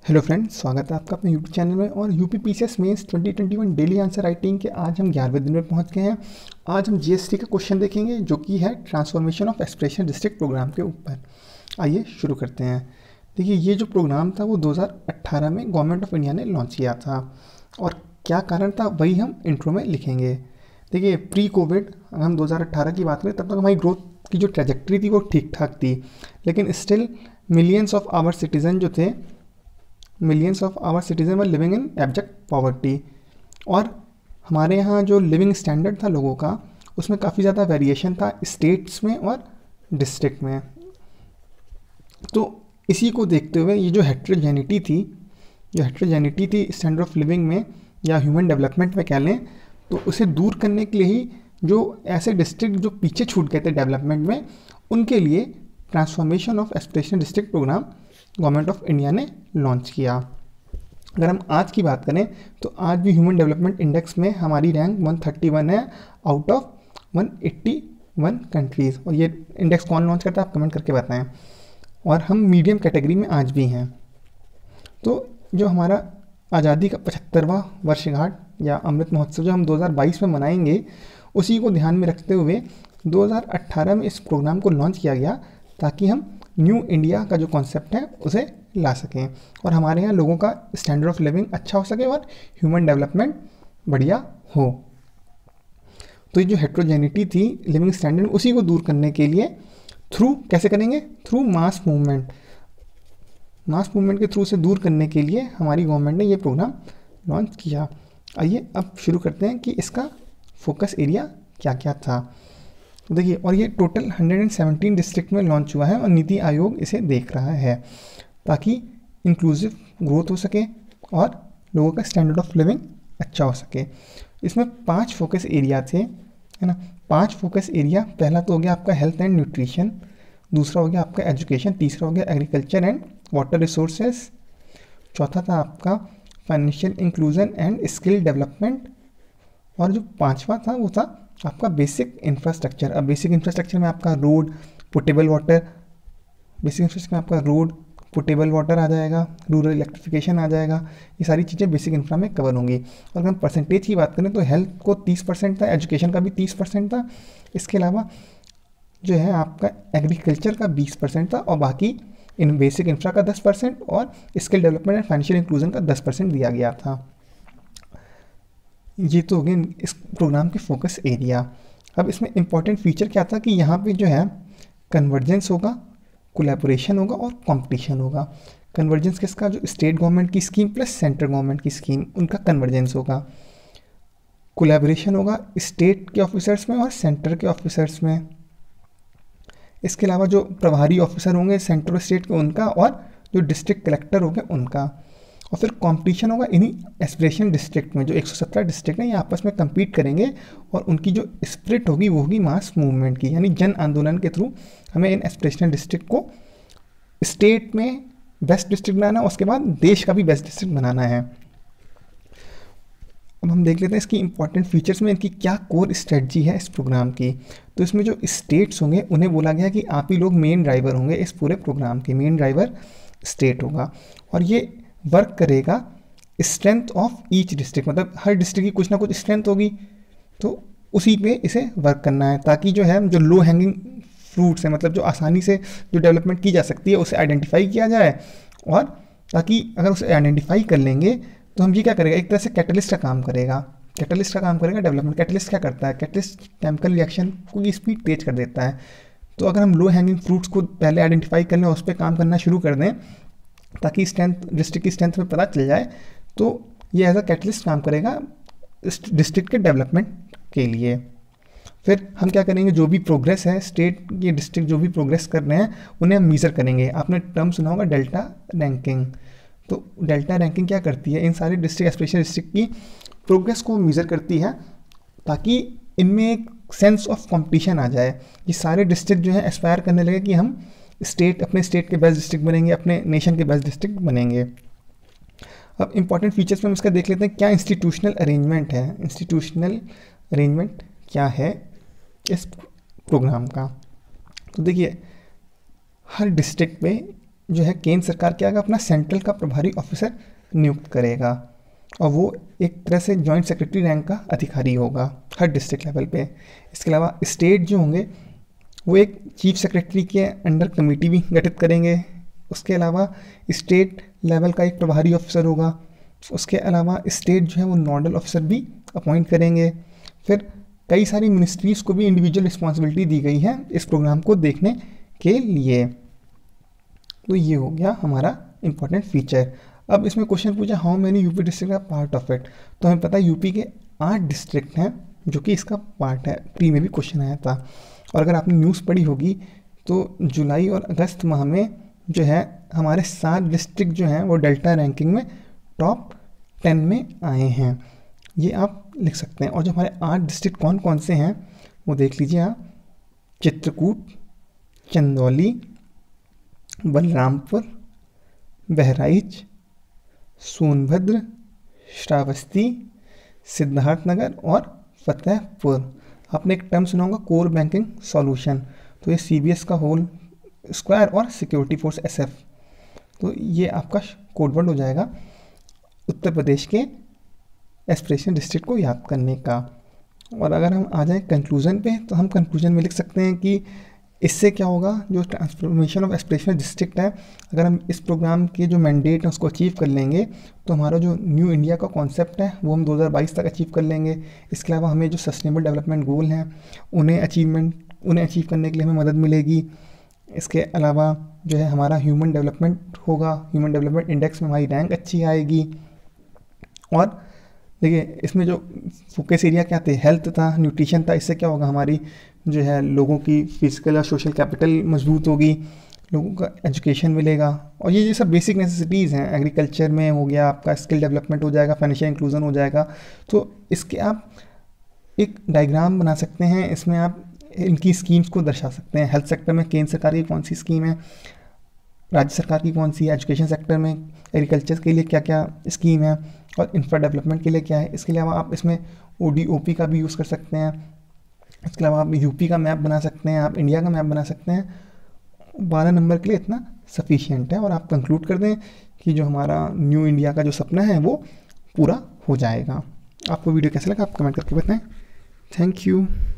Hello friends, स्वागत है आपका अपने यूट्यूब चैनल में। और UP PCS mains 2021 daily answer writing के आज हम 11वें दिन में पहुंच गए हैं। आज हम जीएसटी का क्वेश्चन देखेंगे जो कि है transformation of expression district programme के ऊपर। आइए शुरू करते हैं। देखिए, ये जो प्रोग्राम था वो 2018 में गवर्नमेंट ऑफ इंडिया ने लॉन्च किया था। और क्या कारण था वही हम इंट्रो में लिखेंगे। देखिए, प्री कोविड अगर हम 2018 की बात करें तब तक हमारी ग्रोथ की जो ट्रेजेक्ट्री थी वो ठीक ठाक थी, लेकिन still millions of our citizen were living in abject poverty. और हमारे यहाँ जो लिविंग स्टैंडर्ड था लोगों का, उसमें काफ़ी ज़्यादा वेरिएशन था स्टेट्स में और डिस्ट्रिक्ट में। तो इसी को देखते हुए ये जो हेट्रोजेनिटी थी स्टैंडर्ड ऑफ लिविंग में या ह्यूमन डेवलपमेंट में कह लें, तो उसे दूर करने के लिए ही जो ऐसे डिस्ट्रिक्ट जो पीछे छूट गए थे डेवलपमेंट में, उनके लिए transformation of expression district programme government of India ने लॉन्च किया। अगर हम आज की बात करें तो आज भी ह्यूमन डेवलपमेंट इंडेक्स में हमारी रैंक 131 है आउट ऑफ 181 कंट्रीज़। और ये इंडेक्स कौन लॉन्च करता है आप कमेंट करके बताएं। और हम मीडियम कैटेगरी में आज भी हैं। तो जो हमारा आज़ादी का 75वां वर्षगांठ या अमृत महोत्सव जो हम 2022 में मनाएंगे, उसी को ध्यान में रखते हुए 2018 में इस प्रोग्राम को लॉन्च किया गया ताकि हम न्यू इंडिया का जो कॉन्सेप्ट है उसे ला सकें और हमारे यहाँ लोगों का स्टैंडर्ड ऑफ लिविंग अच्छा हो सके और ह्यूमन डेवलपमेंट बढ़िया हो। तो ये जो हेट्रोजेनिटी थी लिविंग स्टैंडर्ड, उसी को दूर करने के लिए थ्रू कैसे करेंगे, थ्रू मास मूवमेंट के थ्रू से दूर करने के लिए हमारी गवर्नमेंट ने ये प्रोग्राम लॉन्च किया। आइए अब शुरू करते हैं कि इसका फोकस एरिया क्या क्या था। देखिए, और ये टोटल 117 डिस्ट्रिक्ट में लॉन्च हुआ है और नीति आयोग इसे देख रहा है ताकि इंक्लूसिव ग्रोथ हो सके और लोगों का स्टैंडर्ड ऑफ लिविंग अच्छा हो सके। इसमें 5 फोकस एरिया थे, है ना। 5 फोकस एरिया, पहला तो हो गया आपका हेल्थ एंड न्यूट्रिशन, दूसरा हो गया आपका एजुकेशन, तीसरा हो गया एग्रीकल्चर एंड वाटर रिसोर्सेज, चौथा था आपका financial inclusion and skill development, और जो 5वां था वो था आपका बेसिक इंफ्रास्ट्रक्चर। अब बेसिक इंफ्रास्ट्रक्चर में आपका रोड, पोर्टेबल वाटर आ जाएगा, रूरल इलेक्ट्रिफिकेशन आ जाएगा। ये सारी चीज़ें बेसिक इंफ्रा में कवर होंगी। और अगर हम परसेंटेज की बात करें तो हेल्थ को 30% था, एजुकेशन का भी 30% था, इसके अलावा जो है आपका एग्रीकल्चर का 20% था, और बाकी इन बेसिक इंफ्रा का 10% और skill development and financial inclusion का 10% दिया गया था। ये तो हो गए इस प्रोग्राम के फोकस एरिया। अब इसमें इंपॉर्टेंट फीचर क्या था कि यहाँ पे जो है कन्वर्जेंस होगा, कोलैबोरेशन होगा और कंपटीशन होगा। कन्वर्जेंस किसका, जो स्टेट गवर्नमेंट की स्कीम प्लस सेंट्रल गवर्नमेंट की स्कीम, उनका कन्वर्जेंस होगा। कोलैबोरेशन होगा स्टेट के ऑफिसर्स में और सेंटर के ऑफिसर्स में। इसके अलावा जो प्रभारी ऑफिसर होंगे सेंटर और स्टेट के, उनका, और जो डिस्ट्रिक्ट कलेक्टर होंगे उनका। और फिर कंपटीशन होगा इन्हीं एस्पिरेशन डिस्ट्रिक्ट में। जो 117 डिस्ट्रिक्ट हैं ये आपस में compete करेंगे और उनकी जो स्पिरिट होगी वो होगी मास मूवमेंट की, यानी जन आंदोलन के थ्रू हमें इन एस्पिरेशनल डिस्ट्रिक्ट को स्टेट में बेस्ट डिस्ट्रिक्ट बनाना, उसके बाद देश का भी बेस्ट डिस्ट्रिक्ट बनाना है। अब हम देख लेते हैं इसकी इंपॉर्टेंट फीचर्स में इनकी क्या कोर स्ट्रेटजी है इस प्रोग्राम की। तो इसमें जो स्टेट्स होंगे उन्हें बोला गया कि आप ही लोग मेन ड्राइवर होंगे इस पूरे प्रोग्राम के, मेन ड्राइवर स्टेट होगा। और ये वर्क करेगा स्ट्रेंथ ऑफ ईच डिस्ट्रिक्ट, मतलब हर डिस्ट्रिक्ट की कुछ ना कुछ स्ट्रेंथ होगी, तो उसी पे इसे वर्क करना है ताकि जो है जो लो हैंगिंग फ्रूट्स हैं, मतलब जो आसानी से जो डेवलपमेंट की जा सकती है उसे आइडेंटिफाई किया जाए। और ताकि अगर उसे आइडेंटिफाई कर लेंगे तो हम ये क्या करेगा, एक तरह से कैटलिस्ट का काम करेगा डेवलपमेंट। कैटलिस्ट क्या करता है, कैटलिस्ट केमिकल रिएक्शन को स्पीड तेज कर देता है। तो अगर हम लो हैंगिंग फ्रूट्स को पहले आइडेंटिफाई कर लें और उस पर काम करना शुरू कर दें ताकि डिस्ट्रिक्ट की स्ट्रेंथ में पता चल जाए, तो ये एज अ कैटलिस्ट काम करेगा डिस्ट्रिक्ट के डेवलपमेंट के लिए। फिर हम क्या करेंगे, जो भी प्रोग्रेस है स्टेट के डिस्ट्रिक्ट जो भी प्रोग्रेस कर रहे हैं उन्हें हम मीज़र करेंगे। आपने टर्म सुना होगा डेल्टा रैंकिंग। तो डेल्टा रैंकिंग क्या करती है, इन सारे डिस्ट्रिक्ट एस्पिरेशन डिस्ट्रिक्ट की प्रोग्रेस को मीज़र करती है ताकि इनमें एक सेंस ऑफ कॉम्पिटिशन आ जाए। ये सारे डिस्ट्रिक्ट जो है एस्पायर करने लगे कि हम अपने स्टेट के बेस्ट डिस्ट्रिक्ट बनेंगे, अपने नेशन के बेस्ट डिस्ट्रिक्ट बनेंगे। अब इंपॉर्टेंट फीचर्स में हम इसका देख लेते हैं क्या इंस्टीट्यूशनल अरेंजमेंट क्या है इस प्रोग्राम का। तो देखिए, हर डिस्ट्रिक्ट पे जो है केंद्र सरकार क्या आएगा, अपना सेंट्रल का प्रभारी ऑफिसर नियुक्त करेगा और वो एक तरह से जॉइंट सेक्रेटरी रैंक का अधिकारी होगा हर डिस्ट्रिक्ट लेवल पे। इसके अलावा स्टेट जो होंगे वो एक चीफ सेक्रेटरी के अंडर कमेटी भी गठित करेंगे। उसके अलावा स्टेट लेवल का एक प्रभारी ऑफिसर होगा। उसके अलावा स्टेट जो है वो नोडल ऑफिसर भी अपॉइंट करेंगे। फिर कई सारी मिनिस्ट्रीज़ को भी इंडिविजुअल रिस्पॉन्सिबिलिटी दी गई है इस प्रोग्राम को देखने के लिए। तो ये हो गया हमारा इम्पॉर्टेंट फीचर। अब इसमें क्वेश्चन पूछा how many UP district are part of it. तो हमें पता है यूपी के 8 डिस्ट्रिक्ट हैं जो कि इसका पार्ट है। प्री में भी क्वेश्चन आया था। और अगर आपने न्यूज़ पढ़ी होगी तो जुलाई और अगस्त माह में जो है हमारे 7 डिस्ट्रिक्ट जो हैं वो डेल्टा रैंकिंग में टॉप 10 में आए हैं। ये आप लिख सकते हैं। और जो हमारे 8 डिस्ट्रिक्ट कौन कौन से हैं वो देख लीजिए आप। चित्रकूट, चंदौली, बलरामपुर, बहराइच, सोनभद्र, श्रावस्ती, सिद्धार्थनगर और फतेहपुर। आपने एक टर्म सुना होगा कोर बैंकिंग सॉल्यूशन। तो ये CBS का होल स्क्वायर और सिक्योरिटी फोर्स SF। तो ये आपका कोड वर्ड हो जाएगा उत्तर प्रदेश के एस्पिरेशन डिस्ट्रिक्ट को याद करने का। और अगर हम आ जाएं कंक्लूजन पे तो हम कंक्लूजन में लिख सकते हैं कि इससे क्या होगा, जो ट्रांसफॉर्मेशन ऑफ एस्पिरेशनल डिस्ट्रिक्ट है, अगर हम इस प्रोग्राम के जो मैंडेट है उसको अचीव कर लेंगे तो हमारा जो न्यू इंडिया का कॉन्सेप्ट है वो हम 2022 तक अचीव कर लेंगे। इसके अलावा हमें जो सस्टेनेबल डेवलपमेंट गोल हैं उन्हें अचीव करने के लिए हमें मदद मिलेगी। इसके अलावा जो है हमारा ह्यूमन डेवलपमेंट होगा, ह्यूमन डेवलपमेंट इंडेक्स में हमारी रैंक अच्छी आएगी। और देखिए इसमें जो फोकस एरिया क्या थे, हेल्थ था, न्यूट्रिशन था। इससे क्या होगा, हमारी जो है लोगों की फिजिकल और सोशल कैपिटल मजबूत होगी, लोगों का एजुकेशन मिलेगा। और ये सब बेसिक नेसेसिटीज़ हैं। एग्रीकल्चर में हो गया आपका, स्किल डेवलपमेंट हो जाएगा, फाइनेंशियल इंक्लूजन हो जाएगा। तो इसके आप एक डायग्राम बना सकते हैं, इसमें आप इनकी स्कीम्स को दर्शा सकते हैं। हेल्थ सेक्टर में केंद्र सरकार की कौन सी स्कीम है, राज्य सरकार की कौन सी है, एजुकेशन सेक्टर में एग्रीकल्चर के लिए क्या क्या स्कीम है और इंफ्रा डेवलपमेंट के लिए क्या है। इसके अलावा आप इसमें ODOP का भी यूज़ कर सकते हैं। इसके अलावा आप यूपी का मैप बना सकते हैं, आप इंडिया का मैप बना सकते हैं। 12 नंबर के लिए इतना सफिशिएंट है। और आप कंक्लूड कर दें कि जो हमारा न्यू इंडिया का जो सपना है वो पूरा हो जाएगा। आपको वीडियो कैसा लगा आप कमेंट करके बताएं। Thank you.